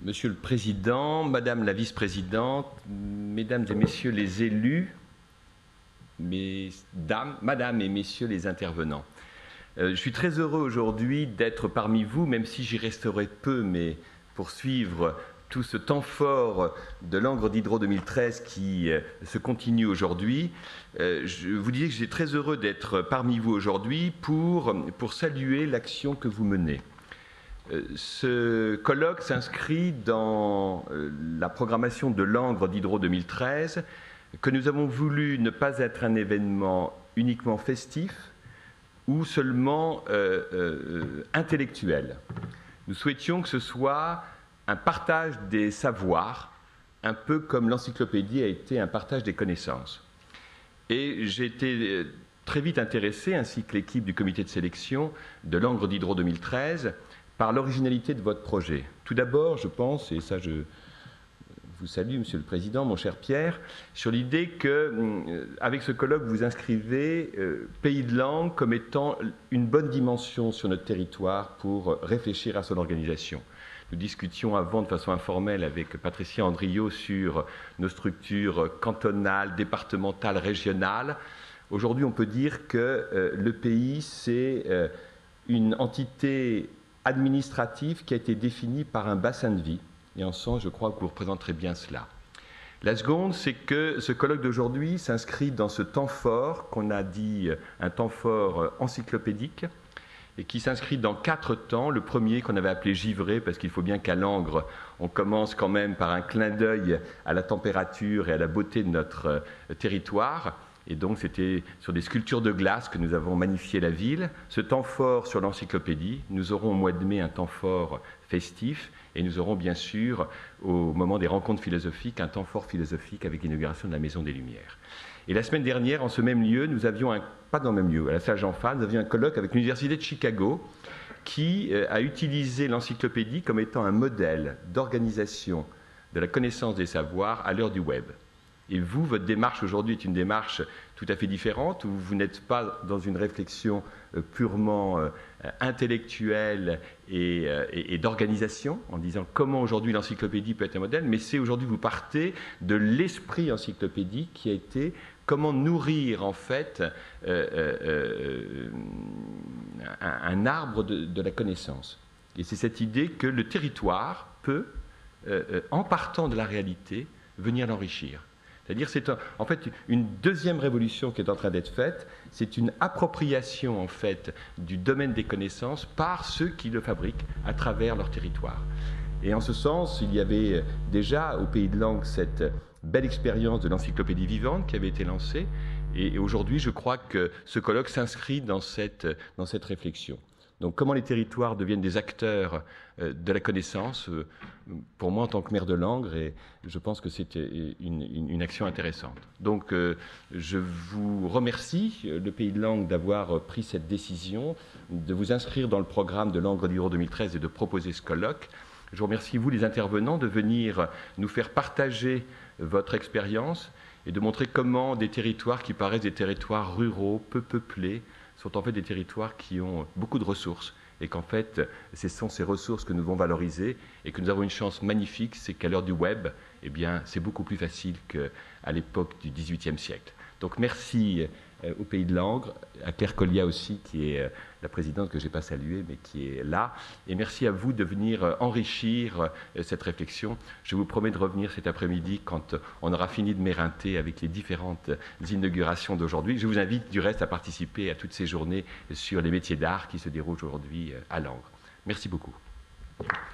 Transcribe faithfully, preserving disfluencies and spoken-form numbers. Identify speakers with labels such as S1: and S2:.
S1: Monsieur le Président, Madame la Vice-présidente, Mesdames et Messieurs les élus, Mesdames, Madame et Messieurs les intervenants. Euh, je suis très heureux aujourd'hui d'être parmi vous, même si j'y resterai peu, mais pour suivre tout ce temps fort de Langres Diderot deux mille treize qui euh, se continue aujourd'hui. Euh, je vous disais que j'étais très heureux d'être parmi vous aujourd'hui pour, pour saluer l'action que vous menez. Ce colloque s'inscrit dans la programmation de Langres Diderot deux mille treize, que nous avons voulu ne pas être un événement uniquement festif ou seulement euh, euh, intellectuel. Nous souhaitions que ce soit un partage des savoirs, un peu comme l'encyclopédie a été un partage des connaissances. Et j'ai été très vite intéressé, ainsi que l'équipe du comité de sélection de Langres Diderot deux mille treize, par l'originalité de votre projet. Tout d'abord, je pense, et ça je vous salue, Monsieur le Président, mon cher Pierre, sur l'idée que, avec ce colloque, vous inscrivez euh, Pays de Langres comme étant une bonne dimension sur notre territoire pour réfléchir à son organisation. Nous discutions avant de façon informelle avec Patricia Andriot sur nos structures cantonales, départementales, régionales. Aujourd'hui, on peut dire que euh, le pays, c'est euh, une entité administrative qui a été définie par un bassin de vie. Et en sens, je crois que vous représenterez bien cela. La seconde, c'est que ce colloque d'aujourd'hui s'inscrit dans ce temps fort qu'on a dit un temps fort encyclopédique et qui s'inscrit dans quatre temps. Le premier qu'on avait appelé givré, parce qu'il faut bien qu'à Langres, on commence quand même par un clin d'œil à la température et à la beauté de notre territoire. Et donc, c'était sur des sculptures de glace que nous avons magnifié la ville. Ce temps fort sur l'encyclopédie. Nous aurons au mois de mai un temps fort festif. Et nous aurons bien sûr, au moment des rencontres philosophiques, un temps fort philosophique avec l'inauguration de la Maison des Lumières. Et la semaine dernière, en ce même lieu, nous avions, un, pas dans le même lieu, à la salle Jean-Fall, nous avions un colloque avec l'Université de Chicago qui a utilisé l'encyclopédie comme étant un modèle d'organisation de la connaissance des savoirs à l'heure du web. Et vous, votre démarche aujourd'hui est une démarche tout à fait différente, où vous n'êtes pas dans une réflexion purement intellectuelle et, et, et d'organisation, en disant comment aujourd'hui l'encyclopédie peut être un modèle, mais c'est aujourd'hui vous partez de l'esprit encyclopédique qui a été comment nourrir en fait euh, euh, un, un arbre de, de la connaissance. Et c'est cette idée que le territoire peut, euh, en partant de la réalité, venir l'enrichir. C'est-à-dire c'est un, en fait une deuxième révolution qui est en train d'être faite, c'est une appropriation en fait du domaine des connaissances par ceux qui le fabriquent à travers leur territoire. Et en ce sens, il y avait déjà au Pays de Langres cette belle expérience de l'encyclopédie vivante qui avait été lancée, et, et aujourd'hui je crois que ce colloque s'inscrit dans cette, dans cette réflexion. Donc comment les territoires deviennent des acteurs euh, de la connaissance, euh, pour moi en tant que maire de Langres, et je pense que c'était une, une, une action intéressante. Donc euh, je vous remercie, le Pays de Langres, d'avoir pris cette décision, de vous inscrire dans le programme de Langres Diderot deux mille treize et de proposer ce colloque. Je vous remercie, vous les intervenants, de venir nous faire partager votre expérience et de montrer comment des territoires qui paraissent des territoires ruraux, peu peuplés, sont en fait des territoires qui ont beaucoup de ressources et qu'en fait, ce sont ces ressources que nous devons valoriser et que nous avons une chance magnifique, c'est qu'à l'heure du web, eh bien, c'est beaucoup plus facile qu'à l'époque du dix-huitième siècle. Donc merci euh, au Pays de Langres, à Claire Collia aussi, qui est euh, la présidente que je n'ai pas saluée, mais qui est là. Et merci à vous de venir euh, enrichir euh, cette réflexion. Je vous promets de revenir cet après-midi quand euh, on aura fini de m'éreinter avec les différentes euh, inaugurations d'aujourd'hui. Je vous invite du reste à participer à toutes ces journées sur les métiers d'art qui se déroulent aujourd'hui euh, à Langres. Merci beaucoup.